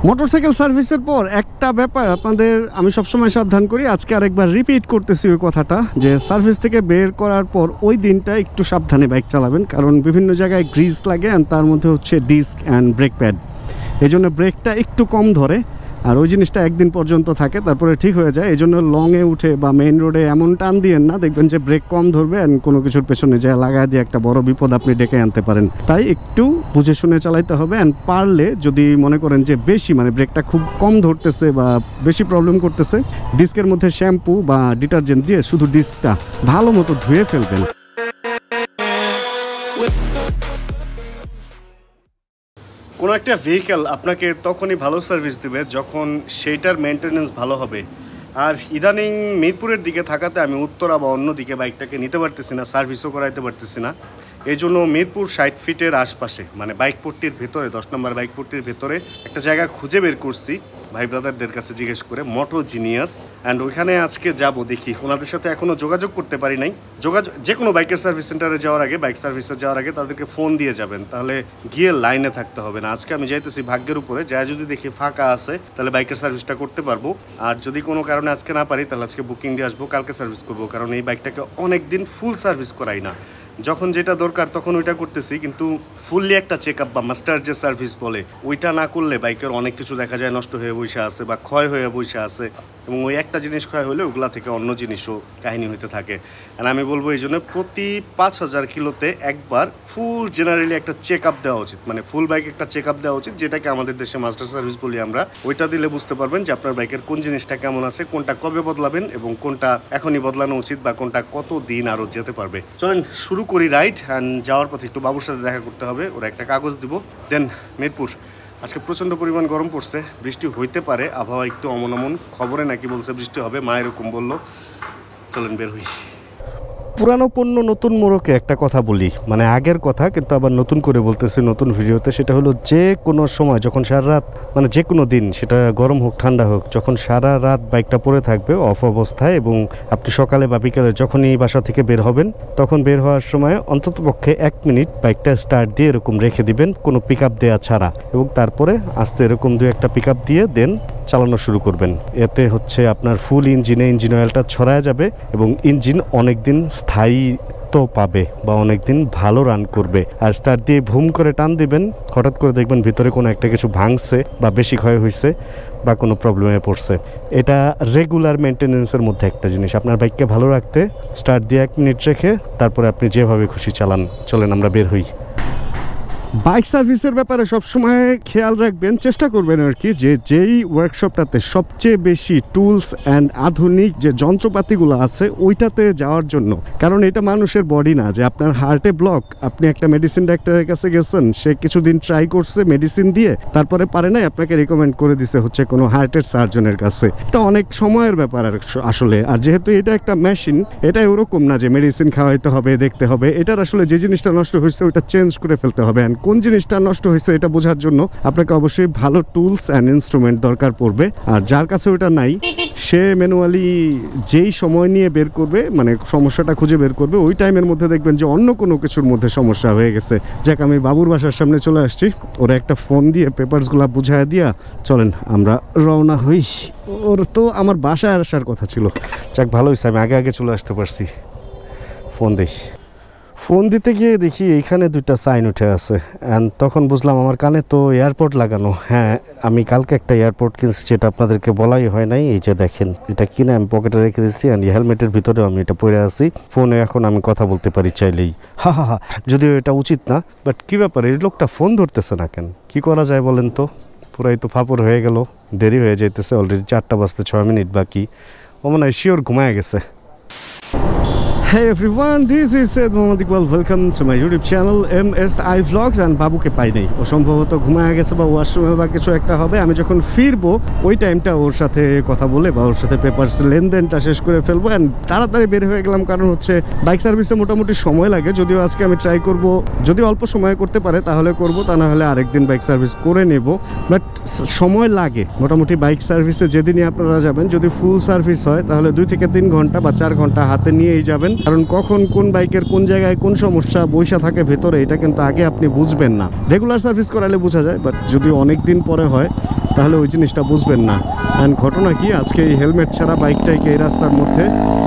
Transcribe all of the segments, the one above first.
Motorcycle সার্ভিসের পর একটা ব্যাপার আপনাদের আমি সবসময় সাবধান করি, আজকে আরেকবার রিপিট করতেছি ওই কথাটা, যে সার্ভিস থেকে বের করার পর ওই দিনটা একটু সাবধানে বাইক চালাবেন, কারণ বিভিন্ন জায়গায় গ্রিজ লাগে অ্যান্ড তার মধ্যে হচ্ছে ডিস্ক অ্যান্ড ব্রেক প্যাড, এই জন্য ব্রেকটা একটু কম ধরে আর ওই জিনিসটা একদিন পর্যন্ত থাকে, তারপরে ঠিক হয়ে যায়। এই জন্য লংয়ে উঠে বা মেইন রোডে এমন টান দিয়েন না, দেখবেন যে ব্রেক কম ধরবে অ্যান্ড কোনো কিছুর পেছনে যা লাগায় দিয়ে একটা বড় বিপদ আপনি ডেকে আনতে পারেন। তাই একটু বুঝে শুনে চালাইতে হবে। অ্যান্ড পারলে যদি মনে করেন যে বেশি মানে ব্রেকটা খুব কম ধরতেছে বা বেশি প্রবলেম করতেছে, ডিস্কের মধ্যে শ্যাম্পু বা ডিটারজেন্ট দিয়ে শুধু ডিস্কটা ভালো মতো ধুয়ে ফেলবেন। কোনো একটা ভেহিক্যাল আপনাকে তখনই ভালো সার্ভিস দেবে যখন সেইটার মেনটেনেন্স ভালো হবে। আর ইদানিং মিরপুরের দিকে থাকাতে আমি উত্তরা বা অন্য দিকে বাইকটাকে নিতে পারতেছি না, সার্ভিসও করাইতে পারতেছি না। এই জন্য মিরপুর 60 ফিটের আশপাশে মানে বাইক পট্টির ভেতরে 10 নম্বর বাইক পট্টির ভেতরে একটা জায়গা খুঁজে বের করছি ভাই ব্রাদারদের কাছে জিজ্ঞেস করে, মোটো জিনিয়াস। অ্যান্ড ওইখানে আজকে যাব, দেখি ওনাদের সাথে এখনও যোগাযোগ করতে পারি নাই। যে কোনো বাইকের সার্ভিস সেন্টারে যাওয়ার আগে, বাইক সার্ভিসে যাওয়ার আগে তাদেরকে ফোন দিয়ে যাবেন, তাহলে গিয়ে লাইনে থাকতে হবে না। আজকে আমি যাইতেছি ভাগ্যের উপরে, যা যদি দেখি ফাঁকা আছে তাহলে বাইকের সার্ভিসটা করতে পারবো, আর যদি কোনো কারণে আজকে না পারি তাহলে আজকে বুকিং দিয়ে আসবো, কালকে সার্ভিস করবো। কারণ এই বাইকটাকে অনেক দিন ফুল সার্ভিস করাই না, যখন যেটা দরকার তখন ওইটা করতেছি, কিন্তু ফুললি একটা চেক আপ বা মাস্টার যে সার্ভিস বলে ওইটা না করলে বাইকের অনেক কিছু দেখা যায় নষ্ট হয়ে বসে আছে বা ক্ষয় হয়ে বসে আছে, এবং ওই একটা জিনিস ক্ষয় হলে ওগুলা থেকে অন্য জিনিসও কাহিনী হইতে থাকে। আর আমি বলবো এই জন্য প্রতি 5000 কিলোতে একবার ফুল জেনারেলি একটা চেক আপ দেওয়া উচিত, মানে ফুল বাইক একটা চেক আপ দেওয়া উচিত, যেটাকে আমাদের দেশে মাস্টার সার্ভিস বলি আমরা। ওইটা দিলে বুঝতে পারবেন যে আপনার বাইকের কোন জিনিসটা কেমন আছে, কোনটা কবে বদলাবেন এবং কোনটা এখনই বদলানো উচিত বা কোনটা কত দিন আরও যেতে পারবে। চলেন শুরু করি রাইড। অ্যান্ড যাওয়ার পথে একটু বাবুর সাথে দেখা করতে হবে, ওরা একটা কাগজ দিব, দেন মিরপুর। আজকে প্রচণ্ড পরিমাণ গরম পড়ছে, বৃষ্টি হইতে পারে, আবহাওয়া একটু অমন খবরে নাকি বলছে বৃষ্টি হবে, মা এরকম বললো। চলেন বের হই। পুরানো পণ্য নতুন মোড়কে একটা কথা বলি, মানে আগের কথা কিন্তু আবার নতুন করে বলতেছি নতুন ভিডিওতে, সেটা হলো যে কোনো সময় যখন সারা রাত মানে যে কোনো দিন সেটা গরম হোক ঠান্ডা হোক, যখন সারা রাত বাইকটা পড়ে থাকবে অফ অবস্থায় এবং আপনি সকালে বা বিকালে যখনই বাসা থেকে বের হবেন, তখন বের হওয়ার সময় অন্ততপক্ষে 1 মিনিট বাইকটা স্টার্ট দিয়ে এরকম রেখে দিবেন, কোনো পিক আপ দেওয়া ছাড়া, এবং তারপরে আস্তে এরকম 2-1টা পিক আপ দিয়ে দেন চালানো শুরু করবেন। এতে হচ্ছে আপনার ফুল ইঞ্জিন অয়েলটা ছড়ায় যাবে এবং ইঞ্জিন অনেক দিন স্থায়িত্ব পাবে বা অনেক দিন ভালো রান করবে। আর স্টার্ট দিয়ে ভুম করে টান দিবেন, হঠাৎ করে দেখবেন ভিতরে কোনো একটা কিছু ভাঙছে বা বেশি ক্ষয় হয়েছে বা কোনো প্রবলেমে পড়ছে। এটা রেগুলার মেনটেনেন্সের মধ্যে একটা জিনিস। আপনার বাইককে ভালো রাখতে স্টার্ট দিয়ে 1 মিনিট রেখে তারপরে আপনি যেভাবে খুশি চালান। চলেন আমরা বের হই। বাইক সার্ভিসের ব্যাপারে সবসময় খেয়াল রাখবেন, চেষ্টা করবেন আর কি, যে যেই ওয়ার্কশপটাতে সবচেয়ে বেশি টুলস অ্যান্ড আধুনিক যে যন্ত্রপাতিগুলো আছে ওইটাতে যাওয়ার জন্য। কারণ এটা মানুষের বডি না যে আপনার হার্টে ব্লক, আপনি একটা মেডিসিন ডাক্তারের কাছে গেছেন, সে কিছুদিন ট্রাই করছে মেডিসিন দিয়ে, তারপরে পারে নাই, আপনাকে রিকমেন্ড করে দিছে হচ্ছে কোনো হার্টের সার্জনের কাছে। এটা অনেক সময়ের ব্যাপার আসলে। আর যেহেতু এটা একটা মেশিন, এটা ওরকম না যে মেডিসিন খাওয়াইতে হবে, দেখতে হবে। এটার আসলে যে জিনিসটা নষ্ট হয়েছে ওইটা চেঞ্জ করে ফেলতে হবে। কোন জিনিসটা নষ্ট হয়েছে এটা বোঝার জন্য আপনাকে অবশ্যই ভালো টুলস অ্যান্ড ইনস্ট্রুমেন্ট দরকার পড়বে। আর যার কাছে ওটা নাই সে ম্যানুয়ালি যেই সময় নিয়ে বের করবে, মানে সমস্যাটা খুঁজে বের করবে, ওই টাইমের মধ্যে দেখবেন যে অন্য কোনো কিছুর মধ্যে সমস্যা হয়ে গেছে। যাক, আমি বাবুর বাসার সামনে চলে আসছি, ওরা একটা ফোন দিয়ে পেপারসগুলো বুঝায় দিয়া চলেন আমরা রওনা হই। ওর তো আমার বাসায় আসার কথা ছিল, যাক ভালো হয়েছে আমি আগে চলে আসতে পারছি। ফোন দিতে গিয়ে দেখি এইখানে 2টা সাইন উঠে আছে, অ্যান্ড তখন বুঝলাম আমার কানে তো এয়ারপোর্ট লাগানো। হ্যাঁ, আমি কালকে একটা এয়ারপোর্ট কিনছি, যেটা আপনাদেরকে বলাই হয় নাই। এই যে দেখেন, এটা কিনে আমি পকেটে রেখে দিচ্ছি, অ্যান্ড হেলমেটের ভিতরেও আমি এটা পরে আছি। ফোনে এখন আমি কথা বলতে পারি চাইলেই। হা, যদিও এটা উচিত না, বাট কী ব্যাপার, এই লোকটা ফোন ধরতেছে না কেন? কি করা যায় বলেন তো? পুরাই তো ফাপড় হয়ে গেল, দেরি হয়ে যাইতেছে, অলরেডি 4টা বাজতে 6 মিনিট বাকি। ও মনে হয় শিওর ঘুমায় গেছে। Hey everyone, this is Said Mohammad Iqbal. Welcome to my YouTube channel MSI Vlogs. And বাবুকে পাই নাই, ও সম্ভবত ঘুমায় গেছে বা ওয়াশরুমে বা কিছু একটা হবে। আমি যখন ফিরবো ওই টাইমটা ওর সাথে কথা বলে বা ওর সাথে পেপারস লেনদেনটা শেষ করে ফেলবো। অ্যান্ড তাড়াতাড়ি বের হয়ে গেলাম, কারণ হচ্ছে বাইক সার্ভিসে মোটামুটি সময় লাগে। যদিও আজকে আমি ট্রাই করব, যদি অল্প সময় করতে পারে তাহলে করব, তা না হলে আরেকদিন বাইক সার্ভিস করে নেব। বাট সময় লাগে মোটামুটি বাইক সার্ভিসে। যেদিনই আপনারা যাবেন, যদি ফুল সার্ভিস হয় তাহলে 2 থেকে 3 ঘন্টা বা 4 ঘন্টা হাতে নিয়েই যাবেন, কারণ কখন কোন বাইকের কোন জায়গায় কোন সমস্যা বৈশা থাকে ভেতরে, এটা কিন্তু আগে আপনি বুঝবেন না। রেগুলার সার্ভিস করালে বোঝা যায়, বাট যদি অনেক দিন পরে হয় তাহলে ওই জিনিসটা বুঝবেন না। অ্যান্ড ঘটনা কি, আজকে এই হেলমেট ছাড়া বাইকটাকে এই রাস্তার মধ্যে,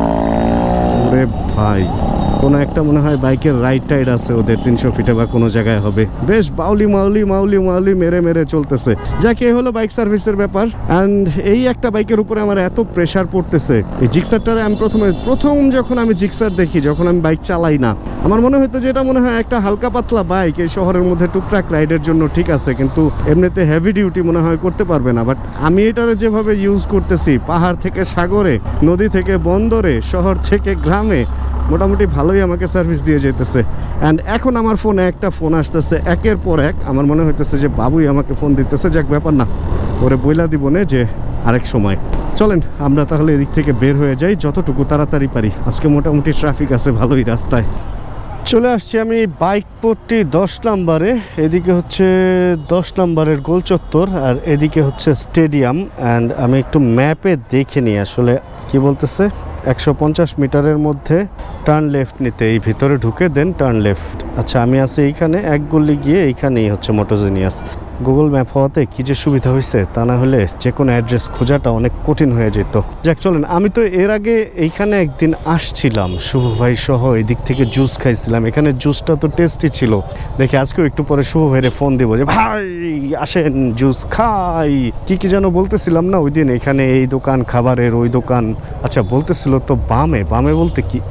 ওরে ভাই কোনো একটা মনে হয় বাইকের রাইড টাইড আছে ওদের 300 ফিটে বা কোনো জায়গায় হবে, বেশ বাউলি মাউলি মাউলি মাউলি মেরে মেরে চলতেছে। যাকে হলো বাইক সার্ভিসের ব্যাপার। অ্যান্ড এই একটা বাইকের উপরে আমার এত প্রেশার পড়তেছে। এই জিক্সারটারে আমি প্রথম যখন আমি জিক্সার দেখি, যখন আমি বাইক চালাই না, আমার মনে হতো যে এটা মনে হয় একটা হালকা পাতলা বাইক, এই শহরের মধ্যে টুকটাক রাইডের জন্য ঠিক আছে, কিন্তু এমনিতে হেভি ডিউটি মনে হয় করতে পারবে না। বাট আমি এটারে যেভাবে ইউজ করতেছি, পাহাড় থেকে সাগরে, নদী থেকে বন্দরে, শহর থেকে গ্রামে, মোটামুটি ভালোই আমাকে সার্ভিস দিয়ে যেতেছে। অ্যান্ড এখন আমার ফোনে একটা ফোন আসতেছে একের পর এক, আমার মনে হইতেছে যে বাবুই আমাকে ফোন দিতেছে। যাক, ব্যাপার না, ওরে বইলা দিব না যে আরেক সময়। চলেন আমরা তাহলে এদিক থেকে বের হয়ে যাই যতটুকু তাড়াতাড়ি পারি। আজকে মোটামুটি ট্রাফিক আছে ভালোই রাস্তায়। চলে আসছি আমি বাইকপট্টি 10 নম্বরে। এদিকে হচ্ছে 10 নম্বরের গোল চত্বর, আর এদিকে হচ্ছে স্টেডিয়াম। অ্যান্ড আমি একটু ম্যাপে দেখে নিই আসলে কি বলতেছে। 150 মিটারের মধ্যে টার্ন লেফট নিতে, এই ভিতরে ঢুকে দেন টার্ন লেফট। আচ্ছা, আমি আছি এইখানে, এক গলি গিয়ে এইখানেই হচ্ছে মোটোজিনিয়াস। গুগল ম্যাপ হওয়াতে কী যে সুবিধা হয়েছে, তা না হলে যে কোনো অ্যাড্রেস খোঁজাটা অনেক কঠিন হয়ে যেত। যাক চলেন, আমি তো এর আগে এইখানে একদিন আসছিলাম শুভ ভাই সহ, এদিক থেকে জুস খাইছিলাম। এখানে জুসটা তো টেস্টি ছিল দেখে আজকেও একটু পরে শুভ ভাইরে ফোন দিব যে ভাই আসেন জুস খাই। কি যেন বলতেছিলাম না ওই দিন, এখানে এই দোকান, খাবারের ওই দোকান। আচ্ছা বলতেছিল তো বামে, বামে বলতে কি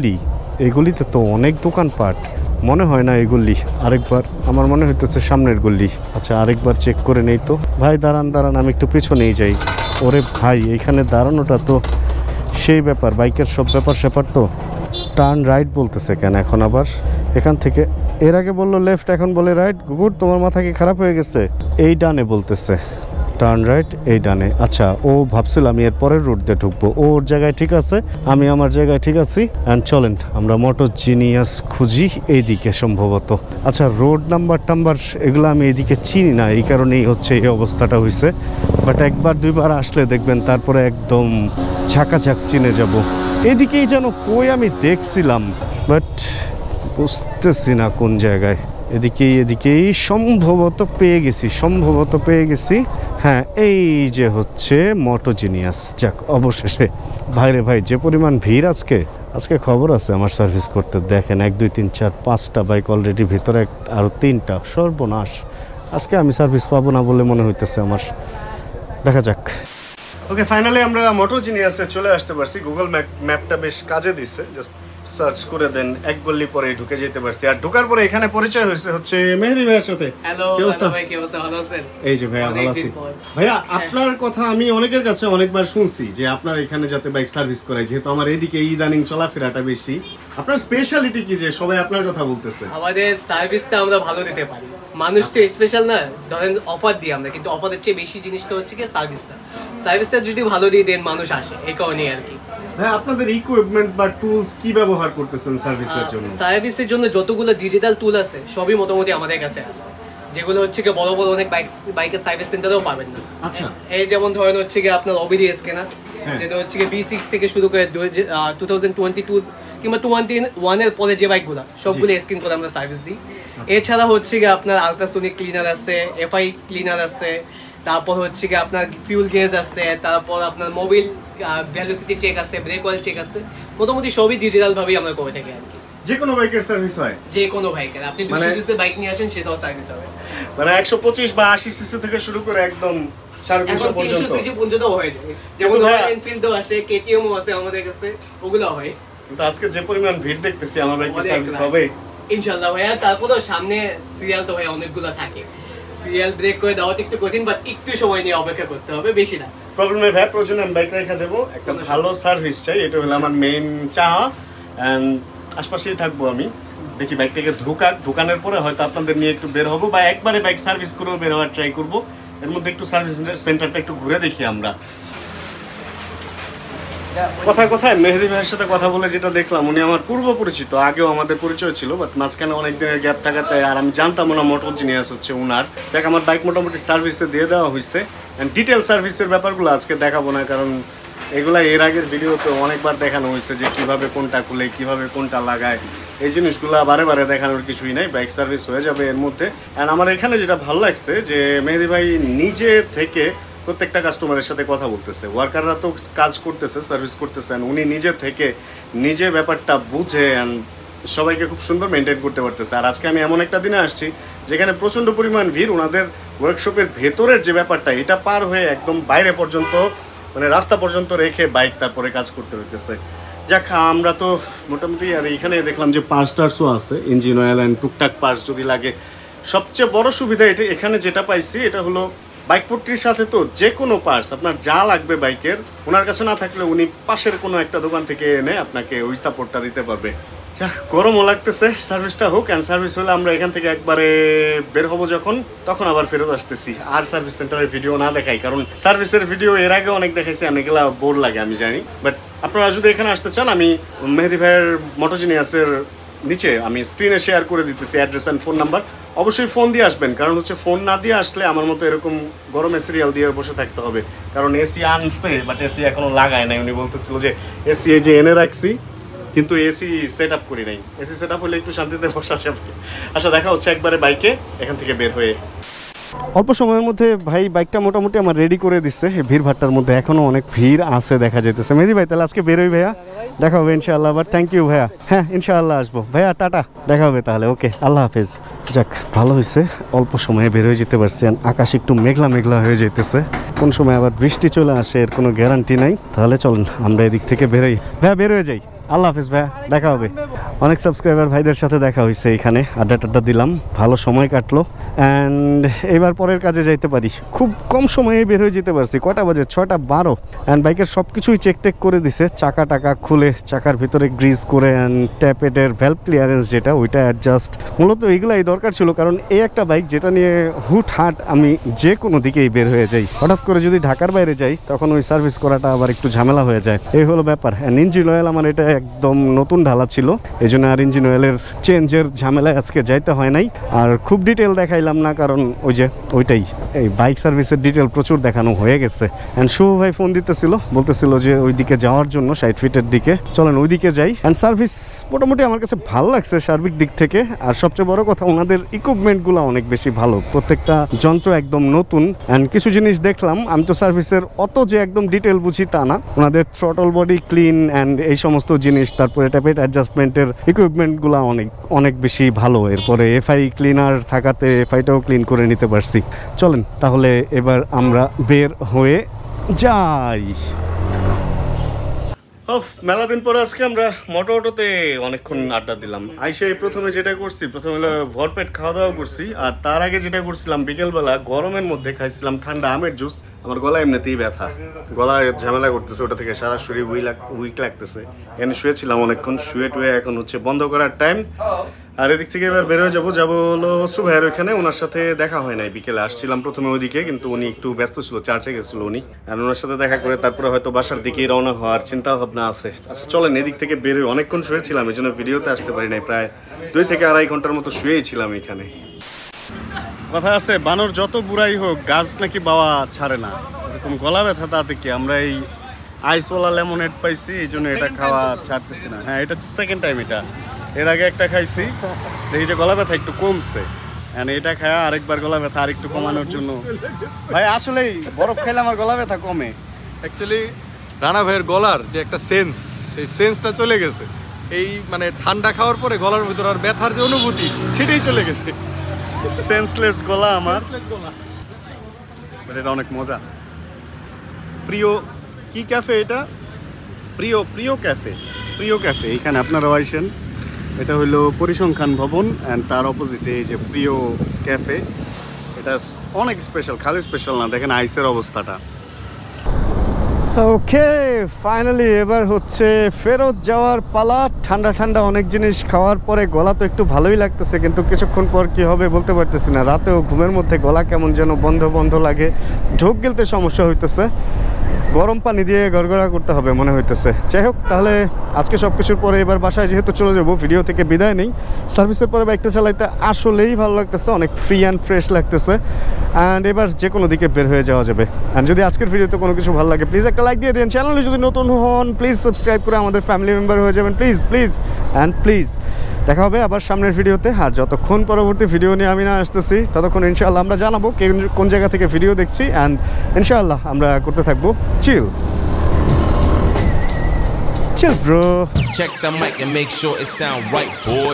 এই গলিতে তো অনেক দোকানপাট, মনে হয় না এগুলি। আরেকবার আমার মনে হইতেছে সামনের গলি। আচ্ছা আরেকবার চেক করে নেই তো। ভাই দাঁড়ান দাঁড়ান, আমি একটু পেছনেই যাই। ওরে ভাই, এইখানে দাঁড়ানোটা তো সেই ব্যাপার, বাইকের সব ব্যাপার স্যাপার তো। টার্ন রাইট বলতেছে কেন এখন আবার? এখান থেকে এর আগে বললো লেফট, এখন বলে রাইট। গুড, তোমার মাথা কি খারাপ হয়ে গেছে? এই ডানে বলতেছে টার্ন রাইট, এই ডানে। আচ্ছা, ও ভাবছিল আমি এর পরের রুট দিয়ে ঢুকবো। ওর জায়গায় ঠিক আছে, আমি আমার জায়গায় ঠিক আছি। অ্যান্ড চলেন আমরা মোটোজিনিয়াস খুঁজি এইদিকে সম্ভবত। আচ্ছা, রোড নাম্বার টাম্বার এগুলো আমি এইদিকে চিনি না, এই কারণেই হচ্ছে এই অবস্থাটা হয়েছে। বাট একবার দুইবার আসলে দেখবেন তারপরে একদম ঝাঁকাঝাঁক চিনে যাব। এদিকেই যেন কই আমি দেখছিলাম, বাট বুঝতেছি না কোন জায়গায়। এদিকেই সম্ভবত পেয়ে গেছি। হ্যাঁ, এই যে হচ্ছে মোটোজিনিয়াস। যাক, অবশেষে। ভাইরে ভাই, যে পরিমাণ ভিড় আজকে খবর আছে আমার সার্ভিস করতে। দেখেন 1 2 3 4 5টা বাইক অলরেডি, ভিতরে আরও 3টা। সর্বনাশ, আজকে আমি সার্ভিস পাবো না বলে মনে হইতেছে আমার। দেখা যাক। ওকে, ফাইনালি আমরা মোটোজিনিয়াসে চলে আসতে পারছি। গুগল ম্যাপটা বেশ কাজে দিচ্ছে। জাস্ট সার্চ করে দেন, এক গলি পরে ঢুকে যেতে পারছি। আর ঢোকার পরে এখানে পরিচয় হচ্ছে মেহেদী ভাইয়ের সাথে। হ্যালো ভাই, কি অবস্থা? ভালো আছেন? এই যে ভাইয়া, ভালো আছি। ভাইয়া, আপনার কথা আমি অনেকের কাছে অনেকবার শুনছি যে আপনার এখানে যাতে বাইক সার্ভিস করায়, যেহেতু আমার এইদিকে ইদানিং চলাফেরাটা বেশি। আপনার স্পেশালিটি কি যে সবাই আপনার কথা বলতেছে? আমাদের সার্ভিসটা আমরা ভালো দিতে পারি। মানুষ তো স্পেশাল না, ধরেন অফার দিই আমরা, কিন্তু অফারের চেয়ে বেশি জিনিসটা হচ্ছে কি সার্ভিসটা যদি ভালো দিয়ে দেন মানুষ আসে, এই কারণেই আর কি। ভাই, আপনাদের ইকুইপমেন্ট বা টুলস কি ব্যবহার করতেছেন সার্ভিসের জন্য? সার্ভিসের জন্য যতগুলো ডিজিটাল টুল আছে সবই মোটামুটি আমাদের কাছে আছে, যেগুলো হচ্ছে কি বড় বড় অনেক বাইকের সার্ভিস সেন্টারেও পাবেন না। আচ্ছা, এই যেমন ধরেন হচ্ছে কি আপনার OBD স্ক্যানার, যেটা হচ্ছে কি B6 থেকে শুরু করে 2022 কিংবা 21 এর পরে যে বাইকগুলো সবগুলো স্ক্যান করে আমরা সার্ভিস দিই। এছাড়া হচ্ছে কি আপনার আলট্রাসোনিক ক্লিনার আছে, FI ক্লিনার আছে, তারপর হচ্ছে কি আপনার ফিউল গেজ আছে, তারপর আপনার মোবিল ভেলোসিটি চেক আছে, ব্রেক অয়েল চেক আছে। মোটামুটি সবই ডিজিটাল ভাবেই আমরা করে থাকি আর কি। যে কোনো বাইকের সার্ভিস হয়? যে কোনো বাইকের, আপনি 200 সিসি বাইক নিয়ে আসেন সেটাও সার্ভিস হবে। মানে 125 বা 80 সিসি থেকে শুরু করে একদম 300 সিসি পর্যন্ত হয়ে যায়। যেমন রয়্যাল এনফিল্ডও আছে, KTMও আছে আমাদের কাছে, ওগুলো হয়। কিন্তু আজকে যে পরিমাণ ভিড় দেখতেছি, আমার বাইকের সার্ভিস হবে ইনশাআল্লাহ ভাইয়া। তারপরও সামনে সিরিয়াল তো ভাইয়া অনেকগুলো থাকে, সিরিয়াল ব্রেক করে দেওয়া একটু কঠিন, বাট একটু সময় নিয়ে অপেক্ষা করতে হবে, বেশি না। প্রবলেম নেই ভাই, প্রয়োজনে আমি বাইক রেখে যাবো। একটা ভালো সার্ভিস চাই, এটা হলো আমার মেইন চাহা। এন্ড আশপাশেই থাকবো আমি। দেখি বাইকটাকে ঢুকানোর পরে হয়তো আপনাদের নিয়ে একটু বের হবো, বা একবারে বাইক সার্ভিস করেও বের হওয়ার ট্রাই করবো। এর মধ্যে একটু সার্ভিস সেন্টারটা একটু ঘুরে দেখি আমরা। কথায় মেহেদী ভাইয়ের সাথে কথা বলে যেটা দেখলাম, উনি আমার পূর্ব পরিচিত, আগেও আমাদের পরিচয় ছিল, বাট মাঝখানে অনেক দিনের গ্যাপ থাকাতে আর আমি জানতাম না মোটোজিনিয়াস হচ্ছে উনার। দেখ, আমার বাইক মোটামুটি সার্ভিসে দিয়ে দেওয়া হয়েছে। অ্যান্ড ডিটেল সার্ভিসের ব্যাপারগুলো আজকে দেখাবো না, কারণ এগুলা এর আগের ভিডিওতে অনেকবার দেখানো হয়েছে যে কিভাবে কোনটা খুলে, কিভাবে কোনটা লাগায়। এই জিনিসগুলো বারে বারে দেখানোর কিছুই নাই, বাইক সার্ভিস হয়ে যাবে এর মধ্যে। অ্যান্ড আমার এখানে যেটা ভালো লাগছে যে মেহেদী ভাই নিজে থেকে প্রত্যেকটা কাস্টমারের সাথে কথা বলতেছে, ওয়ার্কাররা তো কাজ করতেছে, সার্ভিস করতেছে, উনি নিজে থেকে নিজে ব্যাপারটা বুঝে অ্যান্ড সবাইকে খুব সুন্দর মেনটেন করতে পারতেছে। আর আজকে আমি এমন একটা দিনে আসছি যেখানে প্রচণ্ড পরিমাণ ভিড়, ওনাদের ওয়ার্কশপের ভেতরের যে ব্যাপারটা এটা পার হয়ে একদম বাইরে পর্যন্ত মানে রাস্তা পর্যন্ত রেখে বাইক তারপরে কাজ করতে হইতেছে। যাক, আমরা তো মোটামুটি আর এখানে দেখলাম যে পার্টস টার্সও আছে, ইঞ্জিন অয়েল অ্যান্ড টুকটাক পার্টস যদি লাগে। সবচেয়ে বড় সুবিধা এটা এখানে যেটা পাইছি এটা হলো বাইক পট্টির সাথে তো যে কোনো পার্টস আপনার যা লাগবে বাইকের ওনার কাছে না থাকলে উনি পাশের কোনো একটা দোকান থেকে এনে আপনাকে ওই সাপোর্টটা দিতে পারবে। গরমও লাগতেছে, সার্ভিসটা হোক, অ্যান্ড সার্ভিস হলে আমরা এখান থেকে একবারে বের হবো যখন, তখন আবার ফেরত আসতেছি। আর সার্ভিস সেন্টারের ভিডিও না দেখাই, কারণ সার্ভিসের ভিডিও এর আগে অনেক দেখাইছি, আমি এগুলা বোর লাগে আমি জানি। বাট আপনারা যদি এখানে আসতে চান, আমি মেহেদী ভাইয়ের মোটোজিনিয়াসের নিচে আমি স্ক্রিনে শেয়ার করে দিতেছি অ্যাড্রেস অ্যান্ড ফোন নাম্বার। অবশ্যই ফোন দিয়ে আসবেন, কারণ হচ্ছে ফোন না দিয়ে আসলে আমার মতো এরকম গরমে সিরিয়াল দিয়ে বসে থাকতে হবে। কারণ এসি আনছে, বাট এসি এখনো লাগায় নাই। উনি বলতেছিল যে এসি এই যে এনে রাখছি, কিন্তু এসি সেট আপ করি নাই। এসি সেট আপ হলে একটু শান্তিতে বসা যাবে। আচ্ছা, দেখা হচ্ছে একবারে বাইকে এখান থেকে বের হয়ে। অল্প সময়ের মধ্যে ভাই বাইকটা মোটামুটি আমার রেডি করে দিচ্ছে। ভিড় ভাট্টার মধ্যে এখনো অনেক ভিড় আছে দেখা যেতেছে। মেহেদী ভাই তাহলে আজকে বেরোই ভাইয়া, দেখা হবে ইনশাআল্লাহ। আবার থ্যাংক ইউ ভাইয়া। হ্যাঁ ইনশাআল্লাহ আসবো ভাইয়া, টাটা, দেখা হবে তাহলে। ওকে, আল্লাহ হাফেজ। যাক, ভালো হয়েছে অল্প সময়ে বের হয়ে যেতে পারছি। আকাশ একটু মেঘলা মেঘলা হয়ে যেতেছে, কোন সময় আবার বৃষ্টি চলে আসে এর কোনো গ্যারান্টি নাই। তাহলে চলুন আমরা এদিক থেকে বেরোই। ভাইয়া বের হয়ে যাই। আল্লাহ হাফিজ ভাইয়া, দেখা হবে। অনেক সাবস্ক্রাইবার ভাইদের সাথে দেখা হয়েছে, এখানে আড্ডা টাড্ডা দিলাম, ভালো সময় কাটলো। অ্যান্ড এবার পরের কাজে যাইতে পারি। খুব কম সময়ে বের হয়ে যেতে পারছি। কটা বাজে? 6:12। অ্যান্ড বাইকের সব কিছুই চেক টেক করে দিছে, চাকা টাকা খুলে চাকার ভিতরে গ্রিজ করে, অ্যান্ড ট্যাপেটের ভ্যালভ ক্লিয়ারেন্স যেটা ওইটা অ্যাডজাস্ট। মূলত এগুলাই দরকার ছিল, কারণ এই একটা বাইক যেটা নিয়ে হুটহাট আমি যে কোনো দিকেই বের হয়ে যাই। হঠাৎ করে যদি ঢাকার বাইরে যাই তখন ওই সার্ভিস করাটা আবার একটু ঝামেলা হয়ে যায়, এই হলো ব্যাপার। অ্যান্ড ইঞ্জিন অয়েল আমার এটা একদম নতুন ঢালা ছিল, এই জন্য আর ইঞ্জিন অয়েলের চেঞ্জের ঝামেলায় আজকে যাইতে হয় নাই। আর খুব ডিটেল দেখাইলাম না, কারণ ওই যে ওইটাই, এই বাইক সার্ভিসের ডিটেল প্রচুর দেখানো হয়ে গেছে। অ্যান্ড শুভ ভাই ফোন দিতেছিল, বলতেছিল যে ওই দিকে যাওয়ার জন্য 60 ফিটের দিকে, চলেন ওই দিকে যাই। অ্যান্ড সার্ভিস মোটামুটি আমার কাছে ভালো লাগছে সার্বিক দিক থেকে। আর সবচেয়ে বড় কথা, ওনাদের ইকুইপমেন্টগুলো অনেক বেশি ভালো, প্রত্যেকটা যন্ত্র একদম নতুন। অ্যান্ড কিছু জিনিস দেখলাম, আমি তো সার্ভিসের অত যে একদম ডিটেল বুঝি তা না, ওনাদের থ্রটল বডি ক্লিন অ্যান্ড এই সমস্ত জিনিস, তারপরে ট্যাপেট অ্যাডজাস্টমেন্টের ইকুইপমেন্টগুলো অনেক অনেক বেশি ভালো। এরপরে এফআই ক্লিনার থাকাতে এফআইটাও ক্লিন করে নিতে পারছি। চলেন তাহলে এবার আমরা বের হয়ে যাই। মেলা দিন পরে আজকে আমরা অটোতে অনেকক্ষণ আড্ডা দিলাম। আইসে প্রথমে যেটা করছি, প্রথমে হলো ভরপেট খাওয়া দাওয়া করছি। আর তার আগে যেটা করছিলাম, বিকেলবেলা গরমের মধ্যে খাইছিলাম ঠান্ডা আমের জুস। আমার গলা এমনিতেই ব্যথা, গলায় ঝামেলা করতেছে, ওটা থেকে সারা শরীর উইক লাগতেছে। এখানে শুয়েছিলাম অনেকক্ষণ, শুয়ে টুয়ে এখন হচ্ছে বন্ধ করার টাইম। আর এদিক থেকে এবার বেরোয় যাবো হলো অশ্রু ভাইয়ের ওইখানে। ওনার সাথে দেখা হয় নাই, বিকেলে আসছিলাম প্রথমে ওইদিকে, কিন্তু উনি একটু ব্যস্ত ছিল, চার্চে গেছিল উনি। আর ওনার সাথে দেখা করে তারপরে হয়তো বাসার দিকেই রওনা হওয়ার চিন্তা ভাবনা আছে। আচ্ছা চলেন এদিক থেকে বেরোয়। অনেকক্ষণ শুয়েছিলাম, এই জন্য ভিডিওতে আসতে পারি নাই, প্রায় 2 থেকে আড়াই ঘন্টার মতো শুয়েই ছিলাম এখানে। কথা আছে, বানর যত বুড়াই হোক গাছ নাকি বাওয়া ছাড়ে না। এরকম গলা ব্যথা, তাতে কি আমরা এই আইসওয়ালা লেমনেড পাইছি, এই জন্য এটা খাওয়া ছাড়তেছি না। হ্যাঁ, এটা সেকেন্ড টাইম। এটা এর আগে একটা খাইছি, দেখি যে গলা ব্যথা একটু কমছে। এটা খায় আরেকবার গলা ব্যথা আর একটু কমানোর জন্য। ভাই আসলেই বরফ খাইলে আমার গলা ব্যথা কমে। অ্যাকচুয়ালি রানা ভাইয়ের গলার যে একটা সেন্স, সেই সেন্সটা চলে গেছে। এই মানে ঠান্ডা খাওয়ার পরে গলার ভিতর আর ব্যথার যে অনুভূতি, সেটাই চলে গেছে। সেন্সলেস গলা আমার। এটা অনেক মজা। প্রিয় কি ক্যাফে এটা? প্রিয় ক্যাফে। এখানে আপনারাও আইসেন। এটা হলো পরিসংখ্যান ভবন, অ্যান্ড তার অপোজিটে এই যে প্রিয় ক্যাফে। এটা অনেক স্পেশাল, খালি স্পেশাল না, দেখেন আইসের অবস্থাটা। ওকে, ফাইনালি এবার হচ্ছে ফেরত যাওয়ার পালা। ঠান্ডা ঠান্ডা অনেক জিনিস খাওয়ার পরে গলা তো একটু ভালোই লাগতেছে, কিন্তু কিছুক্ষণ পর কি হবে বলতে পারতেছি না। রাতেও ঘুমের মধ্যে গলা কেমন যেন বন্ধ বন্ধ লাগে, ঢোক গিলতে সমস্যা হইতেছে। গরম পানি দিয়ে গড়গড়া করতে হবে মনে হইতেছে। যাই হোক, তাহলে আজকে সব কিছুর পরে এবার বাসায় যেহেতু চলে যাবো, ভিডিও থেকে বিদায় নেই। সার্ভিসের পরে বাইকটা চালাইতে আসলেই ভালো লাগতেছে, অনেক ফ্রি অ্যান্ড ফ্রেশ লাগতেছে। অ্যান্ড এবার যে কোনো দিকে বের হয়ে যাওয়া যাবে। অ্যান্ড যদি আজকের ভিডিওতে কোনো কিছু ভালো লাগে প্লিজ একটা লাইক দিয়ে দিন। চ্যানেলে যদি নতুন হন প্লিজ সাবস্ক্রাইব করে আমাদের ফ্যামিলি মেম্বার হয়ে যাবেন প্লিজ প্লিজ অ্যান্ড প্লিজ। দেখা হবে আবার সামনের ভিডিওতে। আর যতক্ষণ পরবর্তী ভিডিও নিয়ে আমি না আসতেছি ততক্ষণ ইনশাআল্লাহ আমরা জানাবো কোন জায়গা থেকে ভিডিও দেখছি। অ্যান্ড ইনশাআল্লাহ আমরা করতে থাকবো chill bro. Check the mic and make sure it sound right, boy.